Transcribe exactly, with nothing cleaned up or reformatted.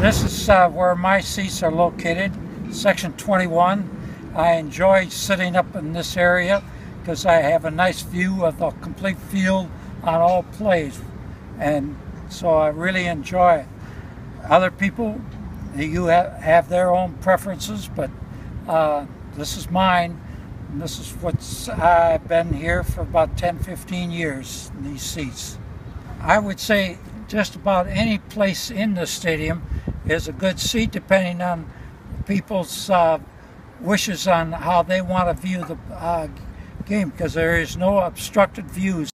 This is uh, where my seats are located, section twenty-one. I enjoy sitting up in this area because I have a nice view of the complete field on all plays, and so I really enjoy it. Other people, you have, have their own preferences, but uh, this is mine. And this is what's I've been here for about ten fifteen years in these seats. I would say just about any place in the stadium is a good seat, depending on people's uh, wishes on how they want to view the uh, game, because there is no obstructed views